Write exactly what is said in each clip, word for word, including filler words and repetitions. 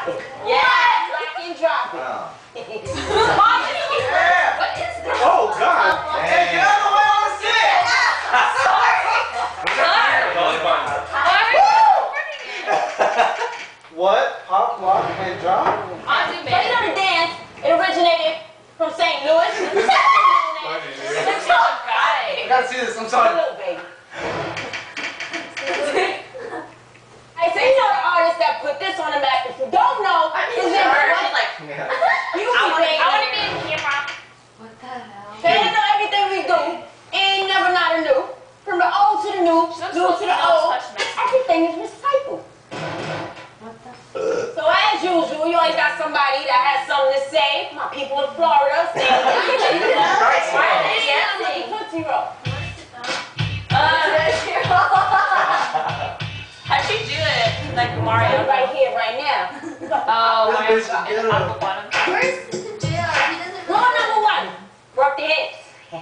drop it. Yeah, lock and drop it. Oh. Yeah. What is this? Oh, God. Hey, get out of the way on the sit. What? Pop, lock, and drop? So you know the dance, it originated from Saint Louis. I gotta see this, I'm sorry. Little baby. Hey, so you know the artist that put this on the map. If you don't know, his name is like, Yeah. you I want to be in camera. What the hell? They don't know everything we do. Ain't never not a new. From the old to the new, new to the old. Everything is recycled. What the? So as usual, you always got somebody that has something to say. My people in Florida say, Tootsie Roll. How'd she do it? Like Mario. Right here, right now. Oh, This Mario. bitch is On good. the bottom. Where's the jail? He doesn't Rule number one, work the hips. You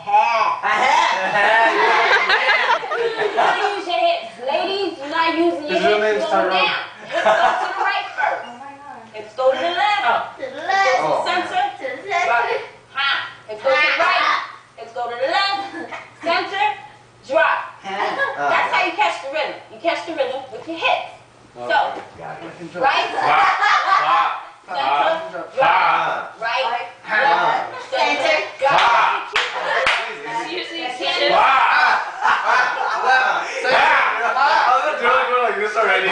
gotta use your hips. Ladies, you're not using your His real hips name's going Tyrone. down. Hips go to the right first. Oh my god. Hips go to the left. To the left. Oh. Center. To the center. Ha. Hips go to the right. Hips go to the left. Center. Drop. That's how you catch the rhythm. You catch the rhythm with your hips. So, right? Center. Drop. Right. Left. Center. Drop. Usually you That's can't. it. I was really good like this already.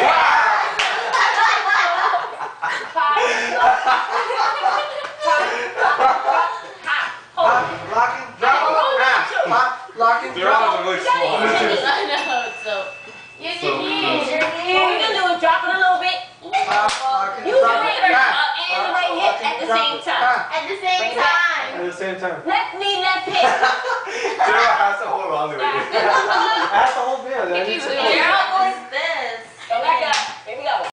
Lock and drop. Pop, lock and drop. I know, so. You So can use your What we're gonna do is drop it a little bit. Pop, lock and Use your drop. right uh, and the right hip at the same time. At the same Bring it back. time. At the same time. Left knee, left hip. Sarah has to hold on to it. I have to hold me. If you